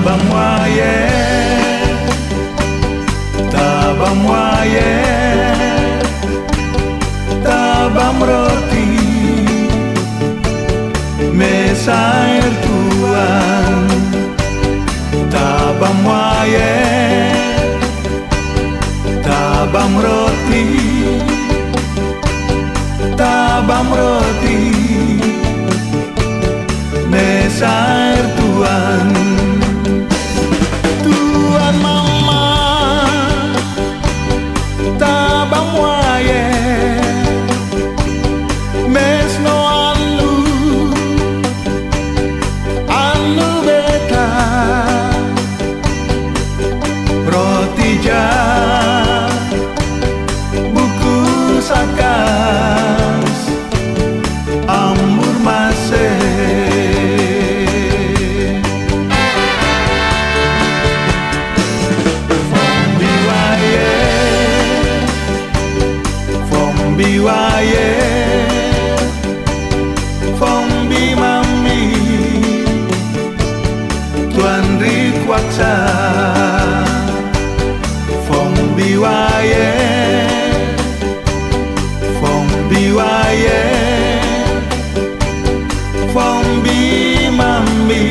Tabam waye, tabam waye, tabam roti, mesair Tuhan. Tabam waye, tabam roti, tabam roti, mesair Tuhan. Tuhan mama, tabam waye, mes no anu beta, roti ja, buku sakas, ambur mase. Fombi waye, fombi mami, Tuan Rikwaksa. Fombi waye, fombi waye, fombi mami,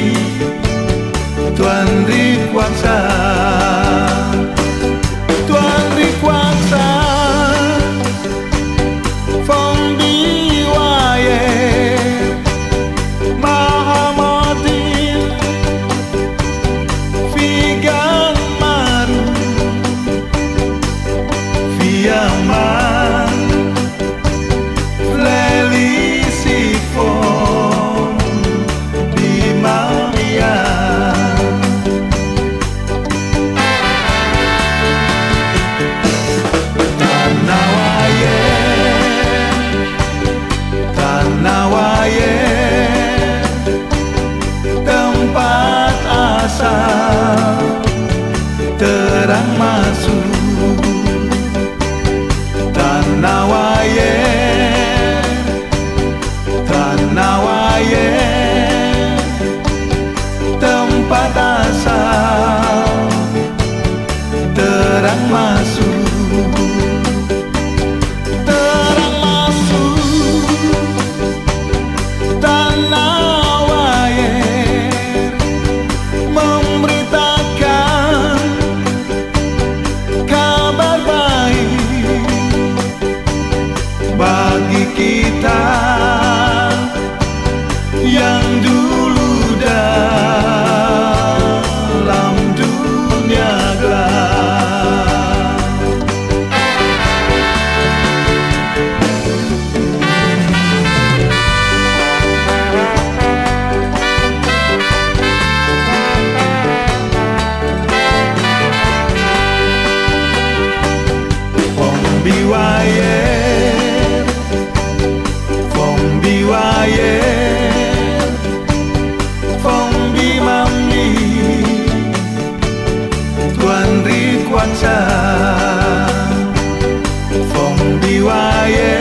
Tuan Rikwaksa. Tuan Rikwaksa, fombi waye, Mahamadin, Figan Maru, Fiaman, Leli Sifon, Bimaya. Tanawaye, Tanawaye, tempat asal terang masuk. Tanawaye, Tanawaye, tempat asal terang masuk. Terang masuk, Tanawaye memberitakan kabar baik bagi kita yang dulu dalam dunia gelap. Fombi waye, fombi waye, fombi mami, Tuan Rikwaksa. Fombi waye,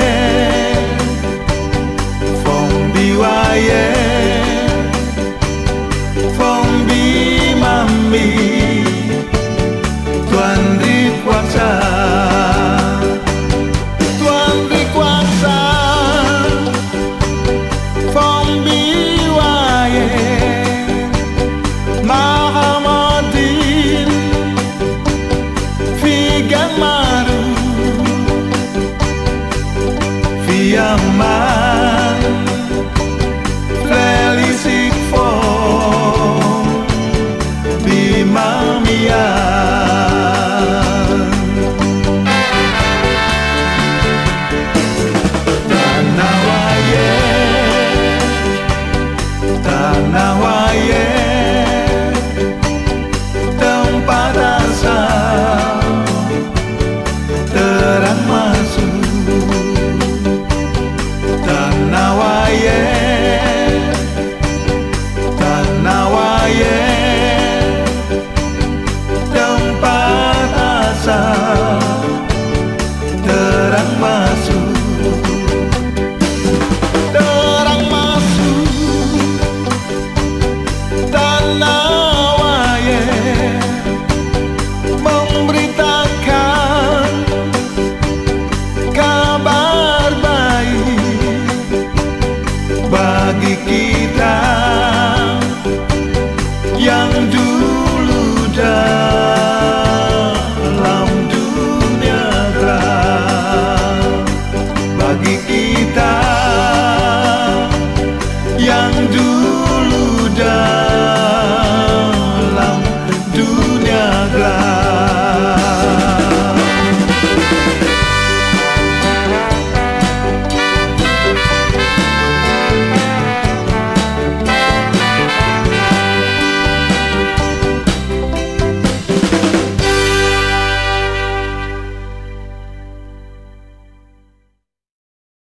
fombi waye, fombi mami, Tuan Rikwaksa. Tuan Rikwaksa, fombi waye, Mahamadin, Figan Maru.